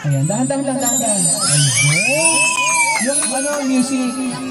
Ayan, dahan-dahan lang, dahan-dahan. Ayun. Yung ano, music.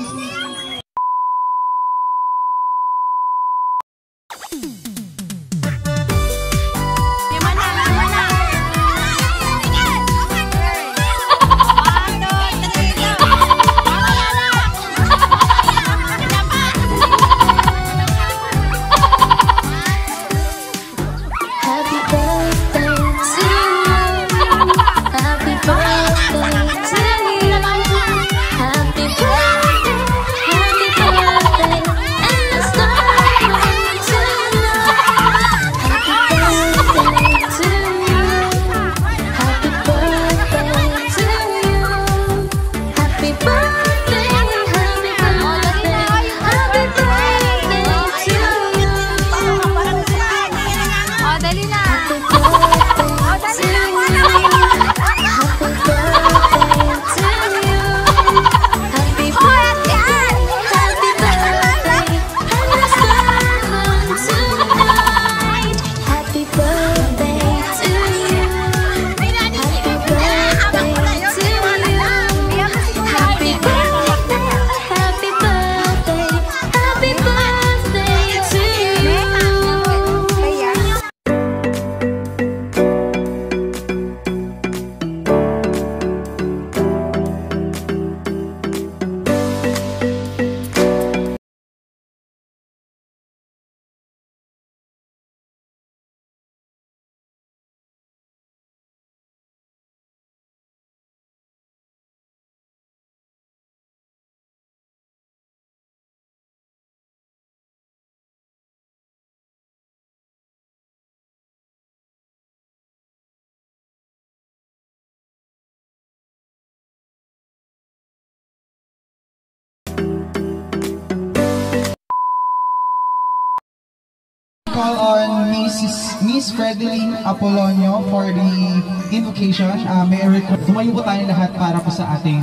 Call on Miss Fredeline Apolonio for the invocation. May I request, tumayo po tayo lahat para po sa ating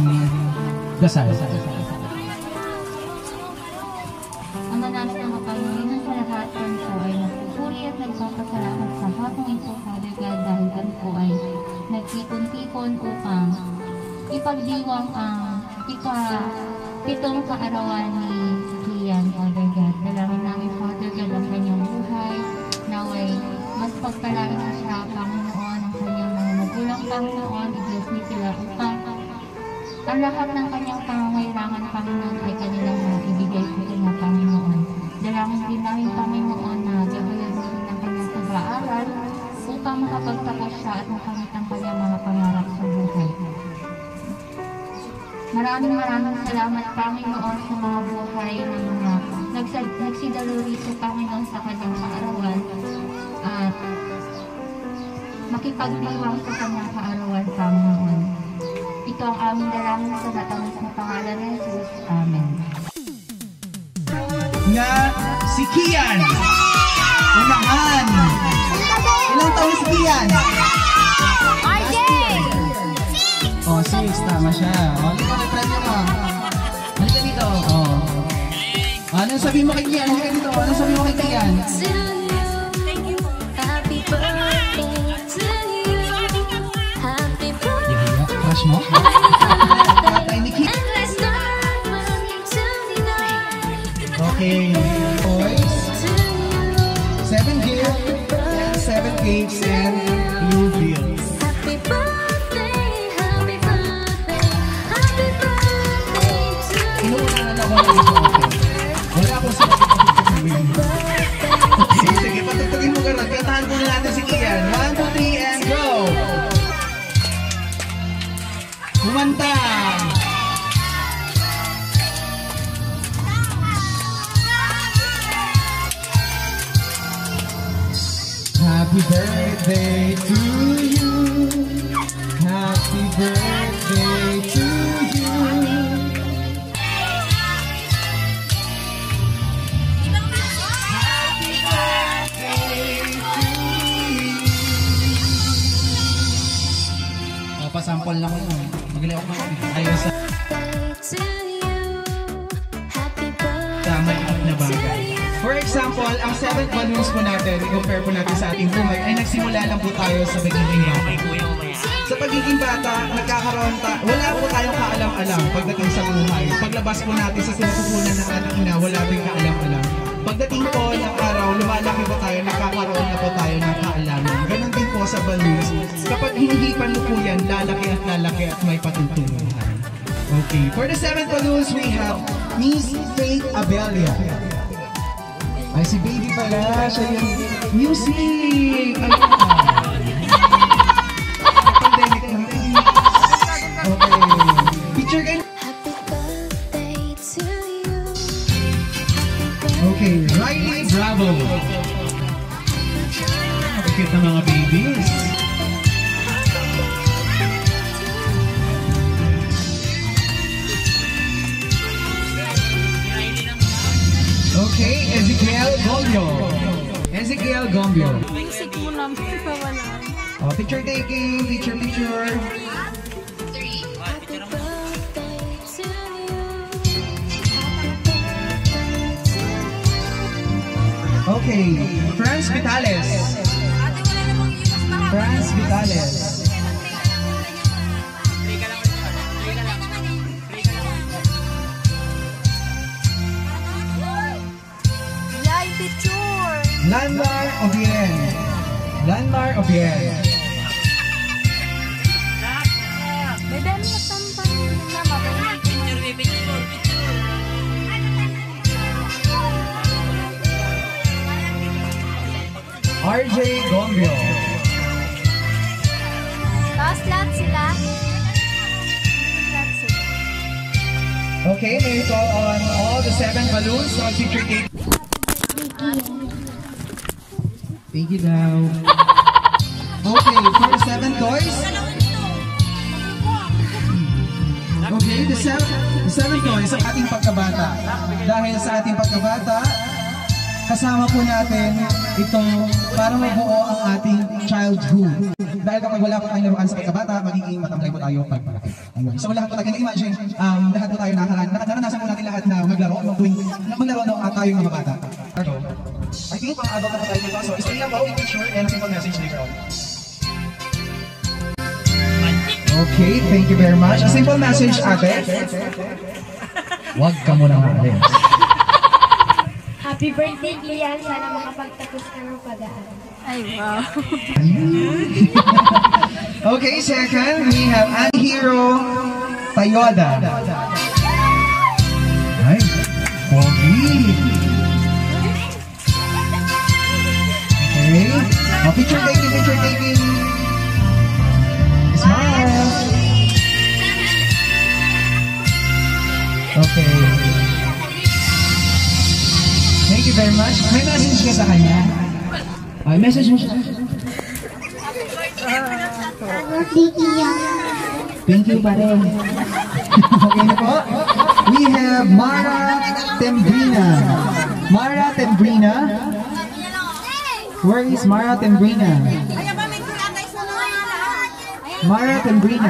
dasal. Ama namin ang mapangilinan sa lahat kami po ay nagpupuri at nagpapasalamat sa hapong ito, Father God, dahil kami po ay nagtipon-tipon upang ipagdiwang ang pitong kaarawan ni Kian, Father God. Dalangin namin, Father God, ang kanyang buhay, naway mas pagpalain na siya, Panginoon, ang kanyang mga magulang, Panginoon, i-bless niyo sila upang ang lahat ng kanyang pangangailangan, Panginoon, ay kanilang ibigay sa kanya, Panginoon. Dalangin din namin, Panginoon, na gabayan mo ng kanyang pag-aaral upang makapagtapos siya at makamit ang kanyang mga pangarap sa buhay. Maraming salamat, Panginoon, sa mga buhay ng mga nagsidalo rito, Panginoon, sa kanyang kaarawan at makipagdiwang sa kanyang kaarawan, Panginoon. Ito ang aming dalangin sa natamis na pangalan ni Jesus. Amen. Na si Kian, unahan. Ilang taon si Kian? Oh, 6. Tama siya. Oh, dito na premyo mo. Halika dito. Oh. Ano sabi mo kay Kian? Halika dito. Ano sabi mo kay Kian? Thank you. Happy birthday to you. Happy birthday. Yeah, crush mo? Okay. Boys. 7 gifts and 7 cakes and blue bills. Happy birthday, happy birthday, happy birthday to you. Inuunahan ako ng ito. Wala akong sabihin. Sige, patutugin mo gano'n. Kantahan muna natin si Kian. 1, 2, 3, and go! Kumanta! Happy birthday to you. Happy birthday to you. Happy birthday to you. Pasampol lang ko. Magaling ako mag ayos sa tama na bagay. For example, ang 7 balloons po natin, i-compare po natin sa ating buhay, ay nagsimula lang po tayo sa beginning natin. Sa pagiging bata, wala po tayong kaalam-alam pagdating sa buhay. Paglabas po natin sa sinusupunan ng ating ina, wala tayong kaalam-alam. Pagdating po ng araw, lumalaki po tayo, nakakaroon na po tayo ng kaalaman. Ganon din po sa balloons. Kapag hinihipan mo po yan, lalaki at may patutunguhan. Okay, for the 7th balloons, we have Miss Faith Abelia. Ay, si baby pala, siya yung music! Pandemic na. Okay. Picture kayo. Happy birthday to you. Okay, Riley Bravo. Cute na mga babies. Okay, Ezekiel Gombio. Ezekiel Gombio. Music mo naman wala. Oh, picture taking, picture. Happy birthday to you. Okay, Franz Vitales. Franz Vitales. Yay, picture. Lanmar Obien. Lanmar Obien. May dami na tampang na mabay. RJ Gombio. Tapos lahat sila. Lahat sila. Okay, may ito on all the 7 balloons on picture tape. Thank you daw. Okay, for the 7 toys. Okay, the 7 toys ang ating pagkabata. Dahil sa ating pagkabata, kasama po natin ito para mabuo ang ating childhood. Dahil kapag wala po tayong laruan sa pagkabata, magiging matamlay po tayo pagpalaki. Ayun. So lahat po tayo na-imagine, lahat po tayo naranasan po natin lahat na maglaro nung tayong mga bata. I think pang adult na po tayo dito. So stay lang po, picture and a simple message later on. Okay, thank you very much. A simple message, ate. Huwag ka muna maalis. Happy birthday, Kian. Sana makapagtapos ka ng pag-aaral. Ay, wow. Okay, second, we have Anhiro Tayoda. Ay, pogi. Okay. Oh, picture taking. Smile. Okay. Thank you very much. May message ka sa kanya? Ay, message mo siya. Thank you pa rin. Okay na po. We have Mara Tembrina. Mara Tembrina. Where is Mara Tembrina? Mara Tembrina.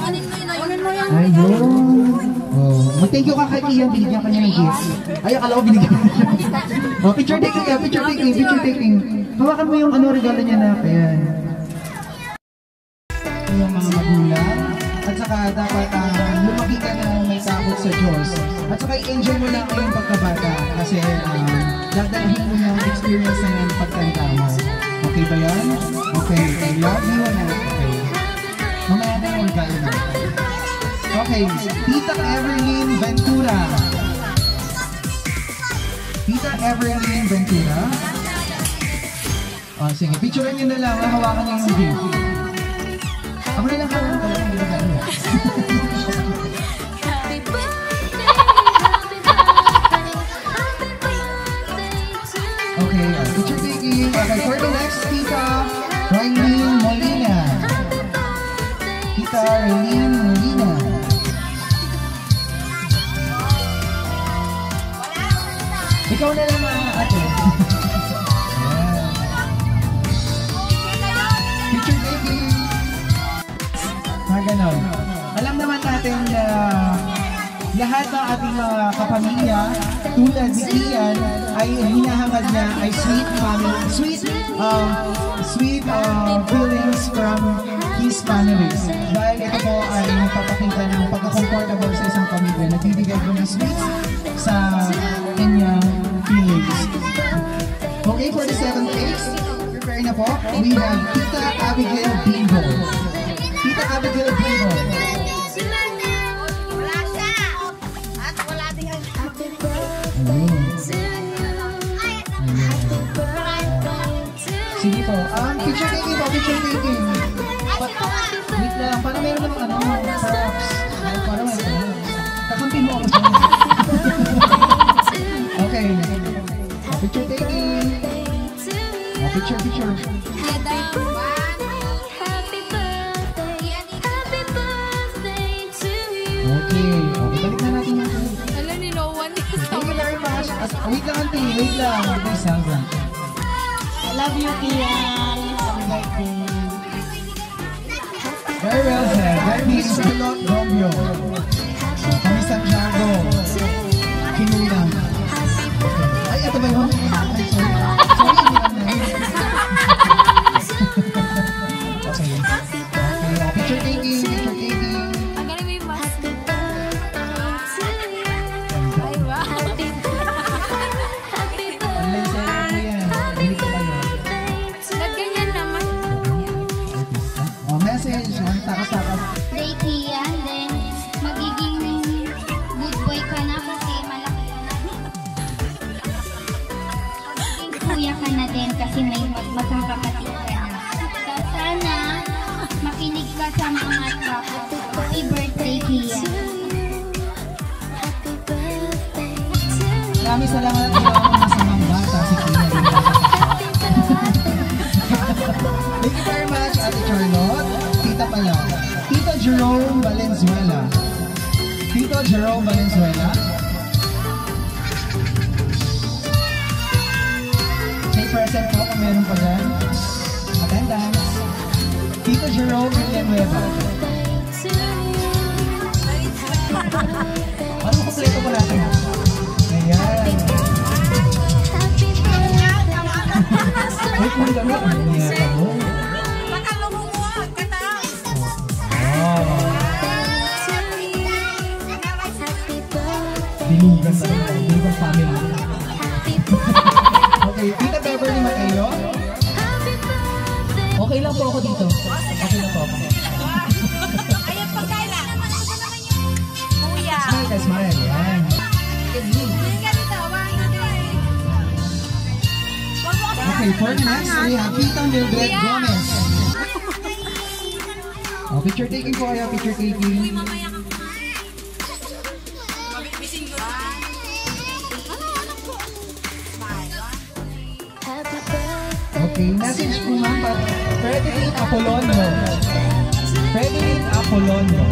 Ayun. Oh, mag-thank you ka kay Ian, binigyan ka niya ng gift. Ay, akala ko binigyan ka niya. Oh, picture taking. Hawakan mo yung regalo niya na. Ayan. Yung mga magulang. At saka dapat lumaki ka na may takot sa Diyos. At saka i-enjoy mo lang yung pagkabata. Kasi dadalhin mo yung experience na yan pagtanda mo. Okay ba yan? Okay. I love you na. Okay. Mamaya na yung regalo na. Okay, Tita Everlyn Ventura. Tita Everlyn Ventura. Oh, sige, picturean nyo na lang, hawakan nyo yung gift. Ako na lang hawakan ko lang, hindi ba gano'n? Happy birthday, happy birthday, happy birthday to you. Okay, picture taking. Okay, for the next, Tita Raylene Molina. Tita Raylene Molina. Ikaw na lang ate. Picture taking. Ganon. Alam naman natin na lahat ng ating mga kapamilya tulad ni Ian ay hinahangad niya ay sweet feelings from Peace Families. Dahil ito po ay nagpapakita ng pagka-comfortable sa isang pamilya. Nagbibigay po ng sweets sa kanyang feelings. Okay, for the 7th case, prepare na po. We have Tita Abigail Bingo. Tita Abigail Bingo. Ayun. Sige po. Picture taking po, picture taking. Wait lang, para meron namang props. Para meron. Kakampi mo ako dyan. Okay. Picture taking. Picture. Okay. Balik na natin natin. Alam ni no one is Thank you very much. Wait lang, auntie. Wait lang. Okay, Sandra. I love you, Kian. Happy birthday. Very well said. That means Pilot Romeo. Kami Santiago. Kinulang. Ay, ito ba yun? Ay, sorry. Sorry, hindi lang na yun. Okay. Okay, picture taking. Ang galing mo yung mask. Ay, wow. Online seller mo yan. Hindi ko ba yun? Nagganyan naman. Message. Takas-takas. Day, Kian. Then, magiging good boy ka na kasi malaki ka na. Magiging kuya ka na din kasi may magkakapatid ka na. So, sana makinig ka sa mga trapo. Happy birthday, Kian. Maraming salamat po ako masamang bata si Kina. Thank you very much, Ate Charlotte. Tita pala. Tito Jerome Valenzuela. Tito Jerome Valenzuela. Say present po kung meron pa dyan. Attendance. Tito Jerome Villanueva. Ano kompleto po natin? Ayan. Wait mo lang ako. Ayan mo. Bilugan talaga. Bilugan family. Okay, Tita Beverly Mateo. Okay lang po ako dito. Okay lang po ako. Ayan, pagkain lang. Kuya. Smile ka, smile. Ayan. Okay, for next, we have Tita Mildred Gomez. Oh, picture taking po kayo, picture taking. Okay, message po ma'am pa. Frederick Apolonio. Frederick Apolonio.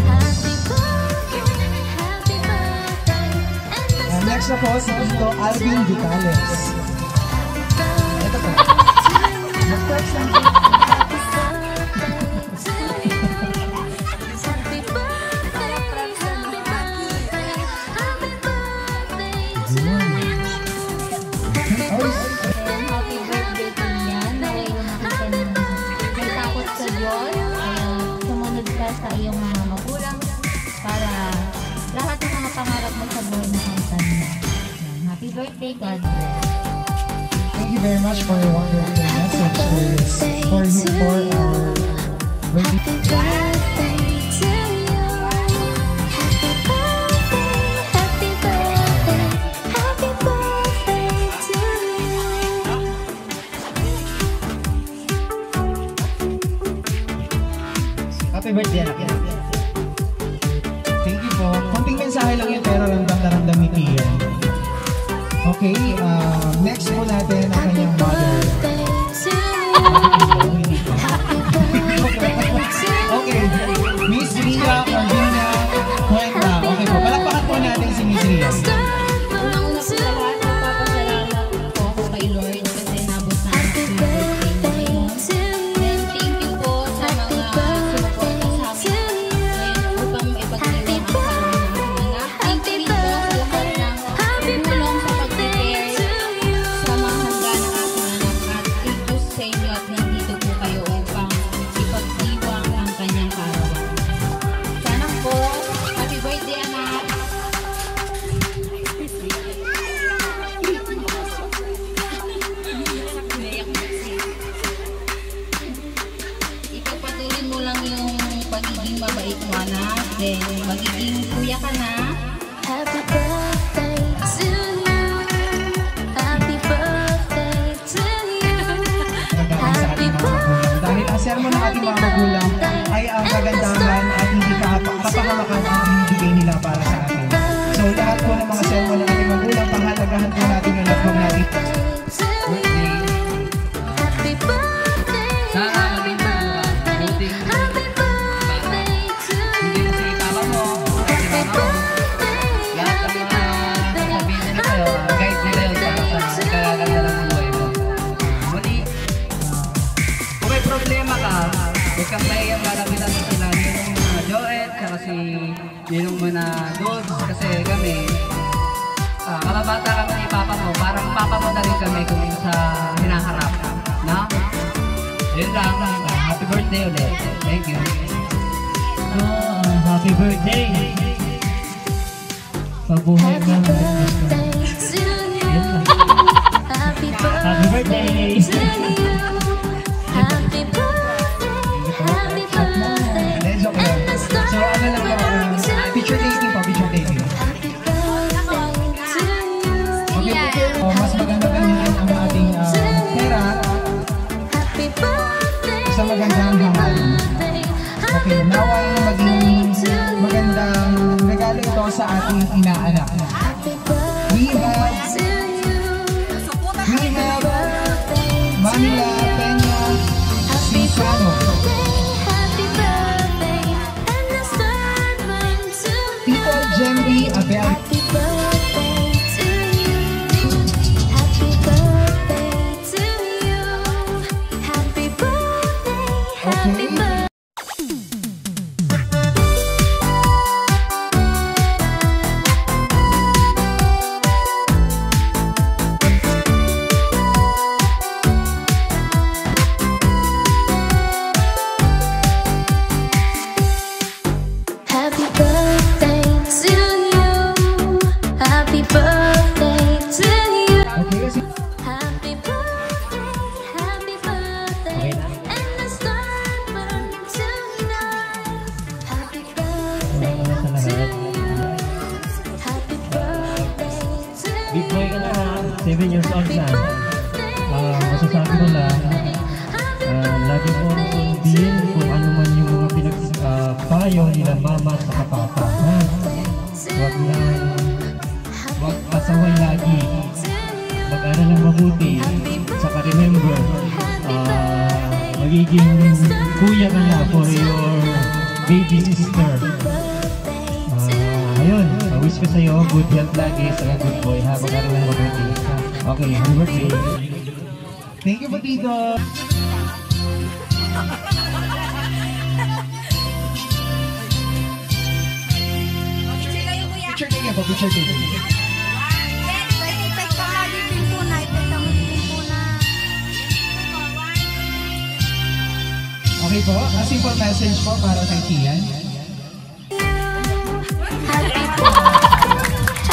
Next na po, si Tito Alvin Vitales. Ito po. Mag-text lang po. Happy birthday po yan. Naway lumaki ka ng may takot sa Diyos. Kaya sumunod ka sa iyong mga magulang para lahat ng mga pangarap mo sa buhay na kantan mo. Happy birthday, God bless. Thank you very much for your wonderful message for our birthday. Happy birthday, anak. Thank you po. Konting mensahe lang yun pero ramdam na ramdam ni Tia. Okay, next po natin ang kanyang mother. Okay, Miss Ria Ordina Cuenta. Okay po, palakpakan po natin si Miss Ria. Unang-una po sa lahat, nagpapasalamat po ako kay Lord kasi nabot na ang birthday mo ngayon. Then, thank you po sa mga sumuporta sa amin ngayon upang ipagdiwang ang karoon ng anak. Thank you rin po sa lahat ng tulong sa pag-prepare sa mga handa ng aking anak. At thank you sa inyo at nandito po kayo upang ipagdiwang ang kanyang birthday mo, anak. Then, magiging kuya ka na. Happy birthday to you. Happy birthday to you. Nagagawin sa ating mga magulang. Dahil ang sermon ng ating mga magulang ay ang kagandahan at hindi kapahamakan ang binibigay nila para sa atin. So lahat po ng mga sermon ng ating magulang, pahalagahan po natin yung lahat ng natin. Birthday. Happy birthday. Sana maging buting Happy birthday to hindi mo si papa mo, si mama mo. Lahat ng mga sasabihin nila sa'yo, guide nila yun para sa kagaganda ng buhay mo. Muli, kung may problema ka, huwag kang mahiyang lalapitan mo sila Ninong Joet, saka si Ninong Managos, kasi kami, kalabata kami ni papa mo, parang papa mo na rin kami kung sa hinaharap. No? Yun lang. Happy birthday ulit. Thank you. Happy birthday! Pabuhay ka na. birthday to you. Happy Happy birthday! to you. Happy birthday. Happy birthday. Then, joke lang. So ano lang po, picture taking po, picture taking. Happy birthday to you. Okay po, mas maganda gamitin ang ating pera Happy birthday. sa magandang hangarin. Okay, naway maging magandang regalo ito sa ating inaanak. Happy We birthday have, to you. we have Birthday to Manila you. Peña Cisano, Happy birthday and the servant to Tito Jemby Abel, Happy birthday to you. Happy birthday to you. Happy birthday. Happy birthday. Happy birthday to you. Happy birthday to you. okay kasi Happy birthday, and the sun burns tonight. Happy birthday to you. Happy birthday to Big you. boy ka na, 7 years old na. Masasabi ko lang, lagi mo sundin kung ano man yung mga pinagpayo nila mama sa papa. Huwag pasaway lagi. Mag-aral ng mabuti. Saka remember, magiging kuya ka na for your baby sister. Ayun, wish ko sa'yo, good health lagi, saka good boy ha, mag-aral ng mabuti. Okay, happy birthday. thank you po Tito. Picture kayo, kuya. Picture taking po, picture taking. Ipek ka nga yung pimpuna. Ipek ka mo yung pimpuna. Okay po, a simple message po para kay Kian. Happy birthday,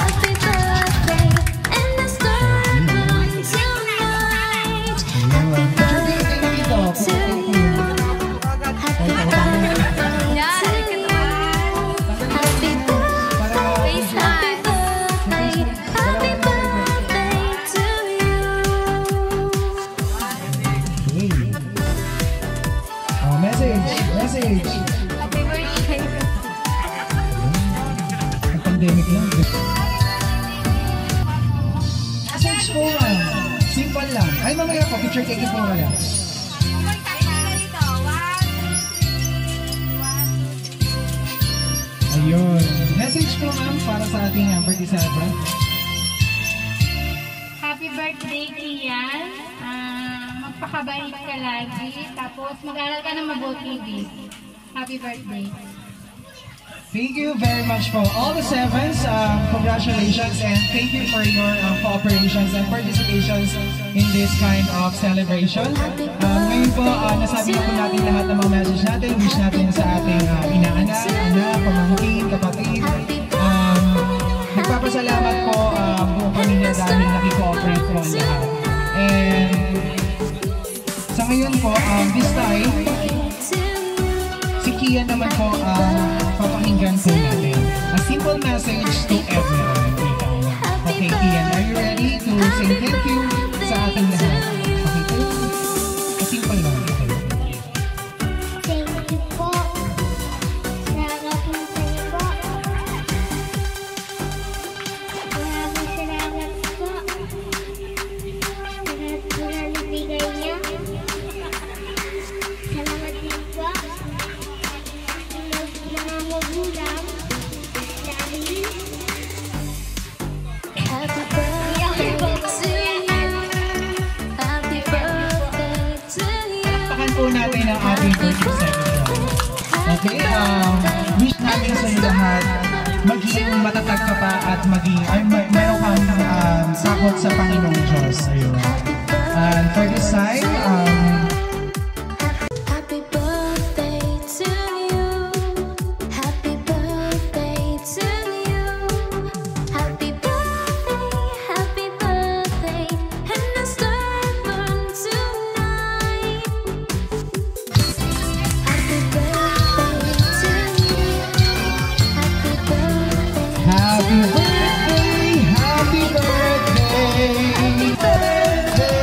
and the sun burns tonight. Picture taking dito. To you. Happy birthday to you. Happy birthday. Happy birthday. Happy birthday to you. Message. Happy birthday. Ang pandemic lang. Message po ma'am. Simple lang. Ay mamaya po, picture taking po kaya. Ayun. Message po ma'am para sa ating birthday celebrant. Happy birthday, Kian. Magpakabait ka lagi. Tapos mag-aral ka ng mabuti, babe. Happy birthday. Thank you very much for all the sevens. Congratulations and thank you for your cooperations and participations in this kind of celebration. Ngayon po, nasabi na po natin lahat ng mga message natin. Wish natin sa ating inaanak, anak, pamangkin, kapatid. Nagpapasalamat po buong pamilya dahil nakikooperate po ang lahat. And sa ngayon po, this time, si Kian Iyan naman po ang papakinggan po natin. A simple message to everyone. Okay, Ian, are you ready to say thank you sa ating lahat? Okay, thank you. A simple lang. Okay. Thank you po. Salamat po sa iyo po. Maraming salamat po. Salamat po na nabigay niyo. Salamat din po. Mga magulang. Dahil Happy birthday to you. Happy birthday to you. Pakpan po natin ang ating birthday celebration. Okay, wish namin sa inyo lahat maging matatag ka pa at maging, mayroon kang takot sa Panginoong Diyos. Ayun. And for this time, Happy birthday to you. Happy birthday to you. Happy birthday, and the star burn tonight. Happy birthday to you. Happy birthday. happy birthday, happy birthday.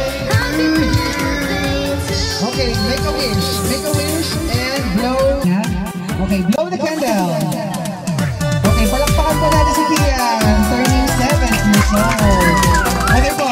Okay, make a wish and blow. Okay, blow the candle. Okay, palakpakan po natin si Kian, turning 7 years old. Okay po,